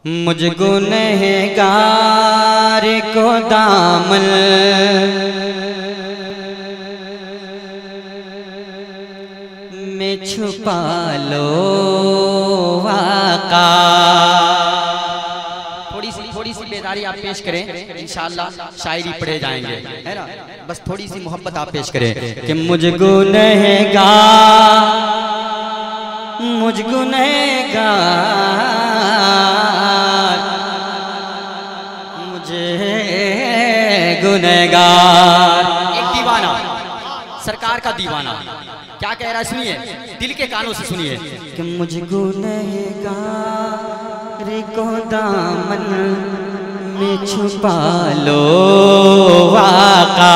मुझ गुनहगार को दामन में छुपा लो आका। थोड़ी सी बेदारी आप पेश करें, इंशाअल्लाह शायरी पढ़े जाएंगे, है ना। बस थोड़ी सी मोहब्बत आप पेश करें कि मुझ गुनहगार गुनहगार, एक दीवाना, सरकार का दीवाना क्या कह रहा है, सुनिए, दिल के कानों से सुनिए कि मुझ गुनहगार को दामन में छुपा लो आका।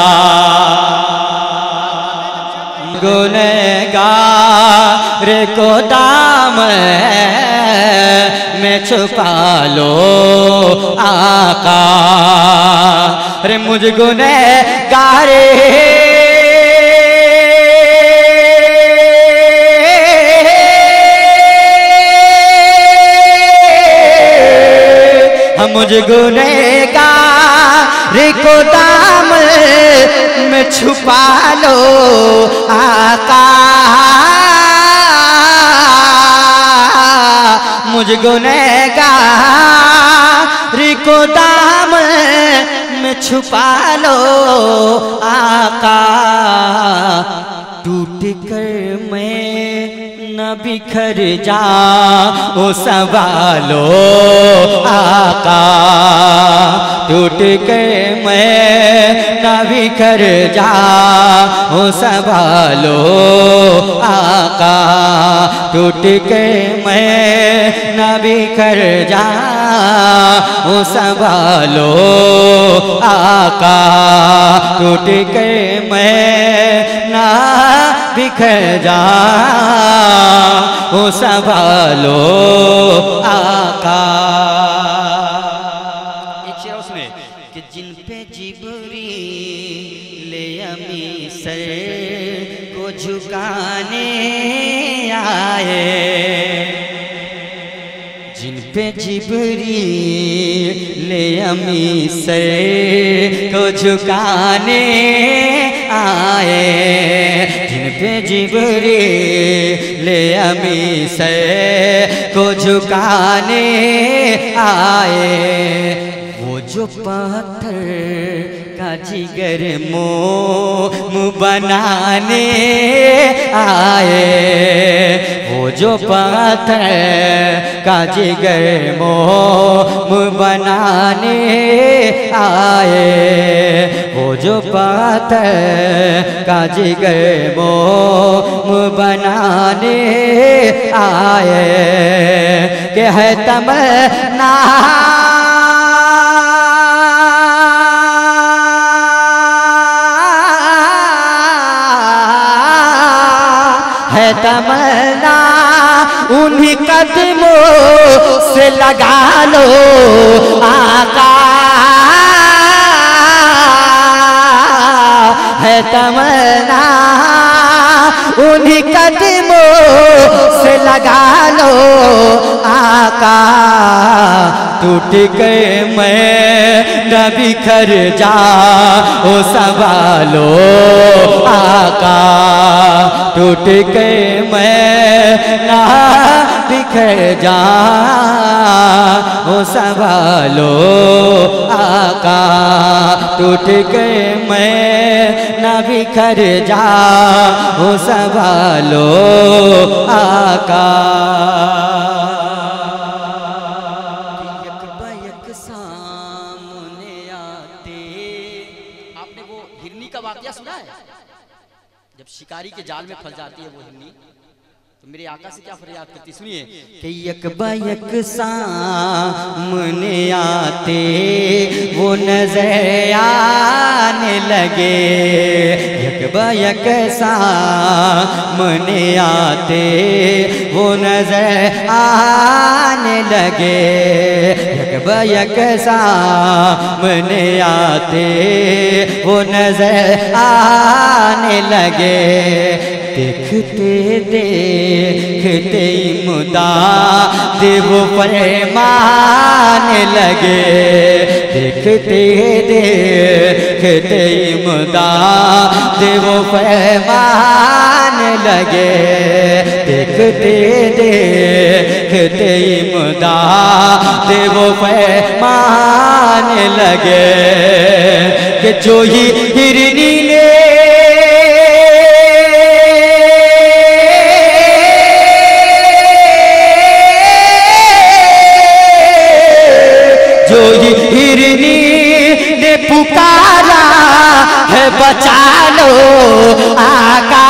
गुनहगार को दामन में छुपा लो आका। रे मुझ गुनहगार मुझ गुनहगार को दामन में छुपा लो आका। मुझ गुनहगार को दामन में छुपा लो आका। टूट कर मैं न बिखर जा ओ सवालो आका। टूट के मैं न बिखर जा ओ सवालो आका। टूट के मैं न बिखर जा ओ सवालो आका। टूट के मैं न बिखर जा ओ संभालो आका। एक शेर उसमें कि जिन पे जिब्रील अमी सर को झुकाने आए, जिन पे जिब्रील अमी सर को झुकाने आए, जिन पे जिब्रील अमी सर को झुकाने आए, वो जो पत्थर का जिगर मोम बनाने आए, वो जो पत्थर का जिगर मोम बनाने आए, वो जो पत्थर का जिगर मोम बनाने आए, कि है तमन्ना है तमन्ना उन्हीं कदमों से लगा लो आका। है तमन्ना उन्हीं कदमों से लगा लो आका। टूट गए मैं न बिखर जा ओ संभालो आका। टूट गए मैं ना बिखर जा ओ संभालो आका। टूट गए मैं ना बिखर जा ओ संभालो आका। यक सामने आते, आपने वो हिरनी का वाकया सुना है? जब शिकारी के जाल में फंस जाती है वो हिरनी, तो मेरे आका से क्या फरियाद करती, सुनिए कि यक बयक सामने आते वो नजर आने लगे। यक बयक सामने आते वो नजर आने लगे। यक बयक सामने आते वो नजर आने लगे। देखते देखते इमदा देव फरमाने लगे, देखते देखते इमदा देव फरमाने लगे, देखते देखते इमदा देव फरमाने लगे कि जो ही हिरनी ने हिरनी ने पुकारा है बचा लो आका,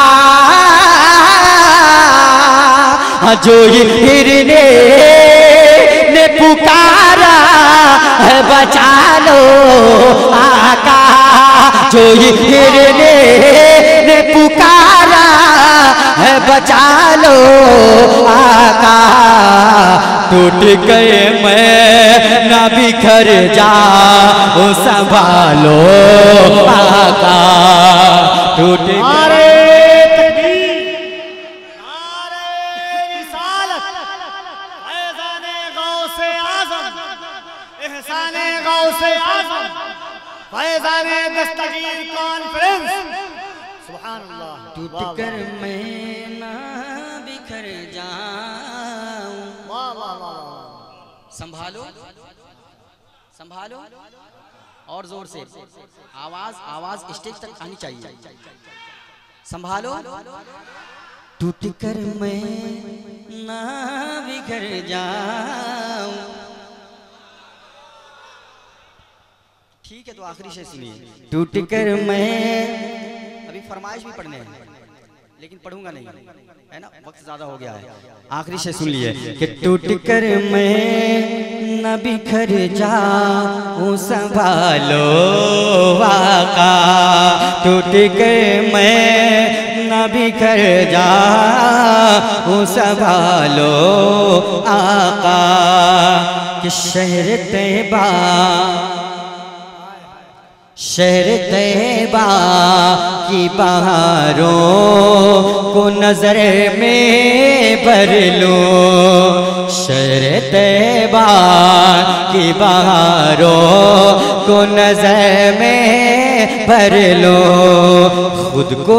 जो हिरनी ने पुकारा है बचा लो आका, जो हिरनी ने पुकारा है बचा लो आका, टूट गए मैं ना बिखर जाऊं संभालो आका, टूट गए फैज़ाने दस्तगीर कॉन्फ्रेंस, सुभान अल्लाह। टूट कर मैं ना बिखर जाऊं, वाह वाह वाह, संभालो संभालो, और जोर से आवाज आवाज स्टेज तक आनी चाहिए, संभालो। टूट कर मैं ना बिखर जाऊं, ठीक है तो आखिरी से सुनिए। टूट कर मैं, अभी फरमाइश भी पढ़ने हैं लेकिन पढ़ूंगा नहीं है ना, वक्त ज्यादा हो गया है, आखिरी से सुन लिए कि टूट कर मैं न बिखर जाऊं संभालो आका, टूट कर मैं न बिखर जाऊं संभालो आका, कि शहर तैबा शहर तैबा की बहारों को नजर में भर लो, शहर तैबा की बहारों को नजर में भर लो, खुद को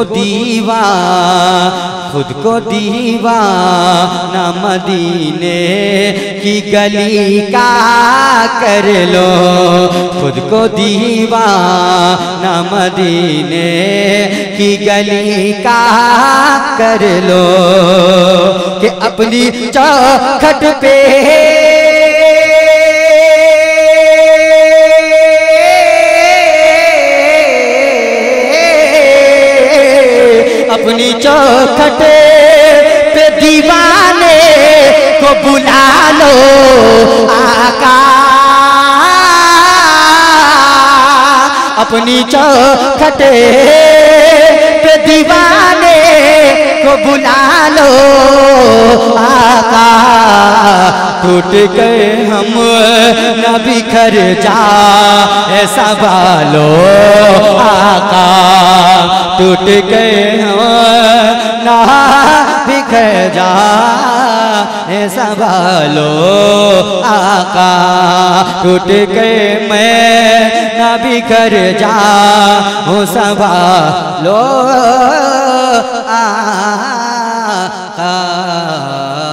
दीवाना मदीने की गली का कर लो, खुद को दीवाना मदीने की गली का कर लो, कि अपनी चौखट पे अपनी चौखट पे दीवाने को बुला लो आका, अपनी चौखट पे दीवाने को बुला लो आका, टूट गए हम न बिखर जा ऐसा बालो आका, टूट गए हम ना बिखर जा ऐसा बालो आका, टूट गए मैं ना बिखर जा हूँ संभालो आका।